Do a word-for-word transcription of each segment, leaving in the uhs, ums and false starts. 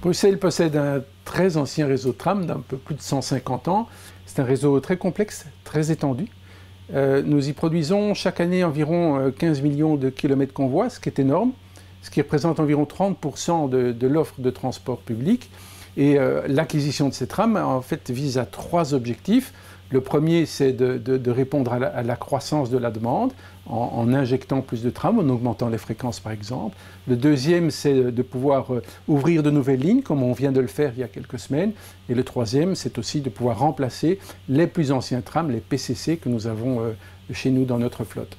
Bruxelles possède un très ancien réseau de tram d'un peu plus de cent cinquante ans. C'est un réseau très complexe, très étendu. Euh, nous y produisons chaque année environ quinze millions de kilomètres convois, ce qui est énorme, ce qui représente environ trente pour cent de, de l'offre de transport public. Et euh, l'acquisition de ces trams, en fait, vise à trois objectifs. Le premier, c'est de, de, de répondre à la, à la croissance de la demande en, en injectant plus de trams, en augmentant les fréquences par exemple. Le deuxième, c'est de pouvoir euh, ouvrir de nouvelles lignes, comme on vient de le faire il y a quelques semaines. Et le troisième, c'est aussi de pouvoir remplacer les plus anciens trams, les P C C, que nous avons euh, chez nous dans notre flotte.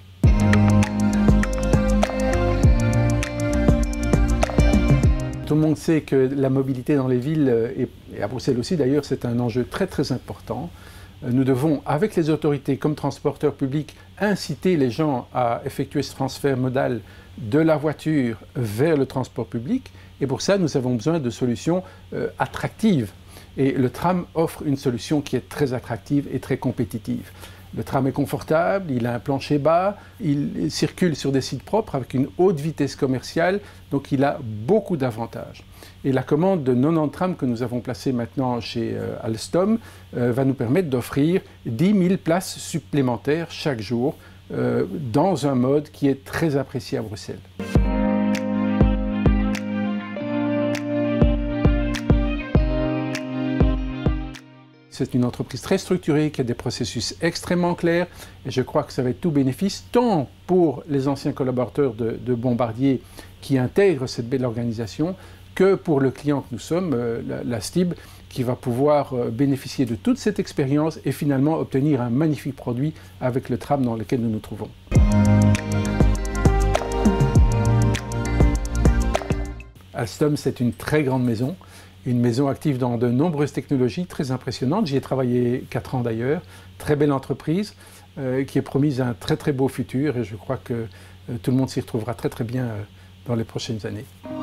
Tout le monde sait que la mobilité dans les villes, et à Bruxelles aussi d'ailleurs, c'est un enjeu très très important. Nous devons, avec les autorités comme transporteurs publics, inciter les gens à effectuer ce transfert modal de la voiture vers le transport public. Et pour ça, nous avons besoin de solutions euh, attractives. Et le tram offre une solution qui est très attractive et très compétitive. Le tram est confortable, il a un plancher bas, il circule sur des sites propres avec une haute vitesse commerciale, donc il a beaucoup d'avantages. Et la commande de quatre-vingt-dix trams que nous avons placés maintenant chez euh, Alstom euh, va nous permettre d'offrir dix mille places supplémentaires chaque jour euh, dans un mode qui est très apprécié à Bruxelles. C'est une entreprise très structurée qui a des processus extrêmement clairs et je crois que ça va être tout bénéfice tant pour les anciens collaborateurs de, de Bombardier qui intègrent cette belle organisation que pour le client que nous sommes, euh, la, la S T I B, qui va pouvoir euh, bénéficier de toute cette expérience et finalement obtenir un magnifique produit avec le tram dans lequel nous nous trouvons. Alstom, c'est une très grande maison. Une maison active dans de nombreuses technologies très impressionnantes. J'y ai travaillé quatre ans d'ailleurs. Très belle entreprise euh, qui est promise un très très beau futur et je crois que euh, tout le monde s'y retrouvera très très bien euh, dans les prochaines années.